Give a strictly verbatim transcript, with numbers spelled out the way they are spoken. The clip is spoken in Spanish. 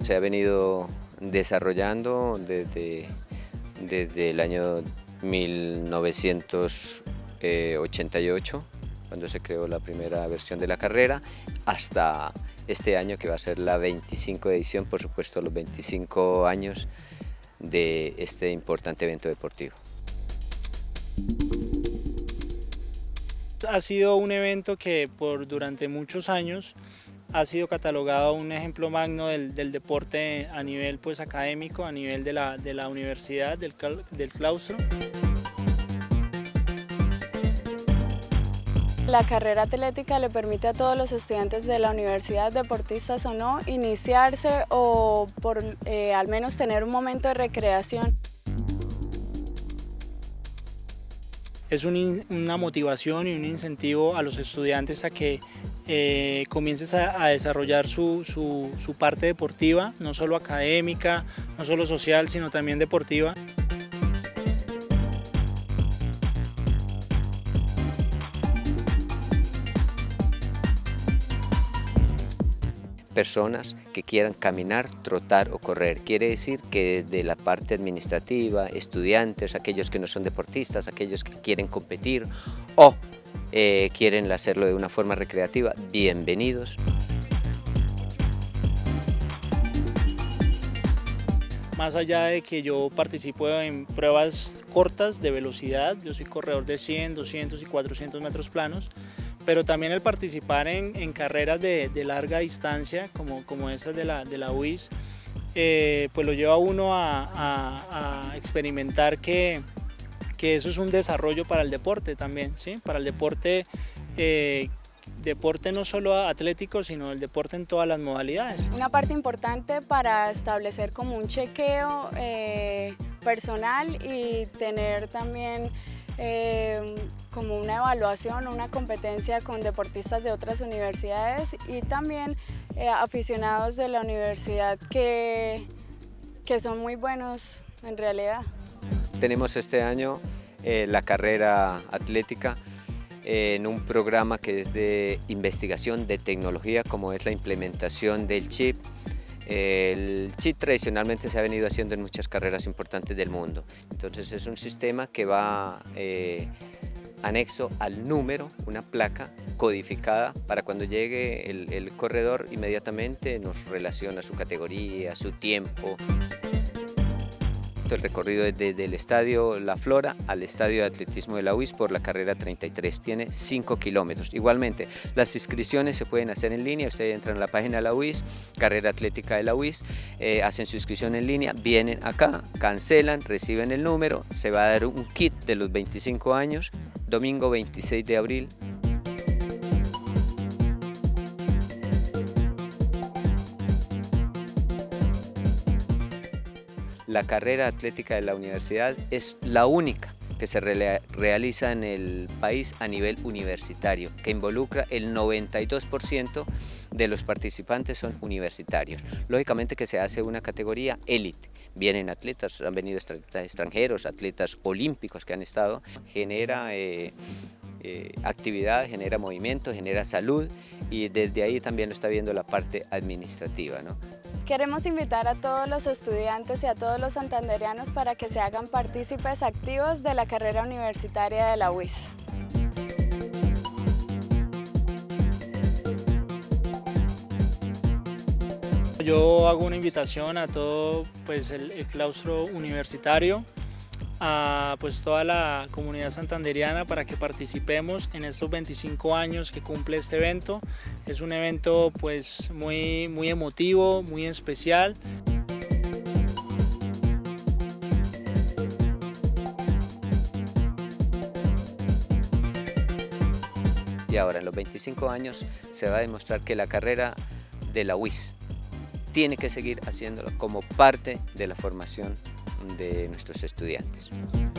Se ha venido desarrollando desde, desde el año mil novecientos ochenta y ocho, cuando se creó la primera versión de la carrera, hasta este año que va a ser la veinticinco edición, por supuesto los veinticinco años de este importante evento deportivo. Ha sido un evento que por durante muchos años ha sido catalogado un ejemplo magno del, del deporte a nivel pues, académico, a nivel de la, de la universidad, del, del claustro. La carrera atlética le permite a todos los estudiantes de la universidad, deportistas o no, iniciarse o por eh, al menos tener un momento de recreación. Es un, una motivación y un incentivo a los estudiantes a que eh, comiences a, a desarrollar su, su, su parte deportiva, no solo académica, no solo social, sino también deportiva. Personas que quieran caminar, trotar o correr. Quiere decir que desde la parte administrativa, estudiantes, aquellos que no son deportistas, aquellos que quieren competir o eh, quieren hacerlo de una forma recreativa, bienvenidos. Más allá de que yo participo en pruebas cortas de velocidad, yo soy corredor de cien, doscientos y cuatrocientos metros planos, pero también el participar en, en carreras de, de larga distancia, como, como esas de la, de la U I S, eh, pues lo lleva a uno a, a, a experimentar que, que eso es un desarrollo para el deporte también, ¿sí? Para el deporte, eh, deporte no solo atlético, sino el deporte en todas las modalidades. Una parte importante para establecer como un chequeo eh, personal y tener también Eh, como una evaluación, una competencia con deportistas de otras universidades y también eh, aficionados de la universidad que, que son muy buenos en realidad. Tenemos este año eh, la carrera atlética eh, en un programa que es de investigación de tecnología, como es la implementación del chip. El chip tradicionalmente se ha venido haciendo en muchas carreras importantes del mundo, entonces es un sistema que va eh, anexo al número, una placa codificada para cuando llegue el, el corredor inmediatamente nos relaciona su categoría, su tiempo. El recorrido desde el estadio La Flora al estadio de atletismo de la U I S por la carrera treinta y tres, tiene cinco kilómetros. Igualmente, las inscripciones se pueden hacer en línea, ustedes entran a la página de la U I S, carrera atlética de la U I S, eh, hacen su inscripción en línea, vienen acá, cancelan, reciben el número, se va a dar un kit de los veinticinco años, domingo veintiséis de abril. La carrera atlética de la universidad es la única que se re realiza en el país a nivel universitario, que involucra el noventa y dos por ciento de los participantes son universitarios. Lógicamente que se hace una categoría élite, vienen atletas, han venido atletas extranjeros, atletas olímpicos que han estado, genera eh, eh, actividad, genera movimiento, genera salud y desde ahí también lo está viendo la parte administrativa, ¿no? Queremos invitar a todos los estudiantes y a todos los santandereanos para que se hagan partícipes activos de la carrera universitaria de la U I S. Yo hago una invitación a todo pues, el, el claustro universitario, a pues, toda la comunidad santandereana para que participemos en estos veinticinco años que cumple este evento. Es un evento pues, muy, muy emotivo, muy especial. Y ahora en los veinticinco años se va a demostrar que la carrera de la U I S tiene que seguir haciéndolo como parte de la formación de nuestros estudiantes.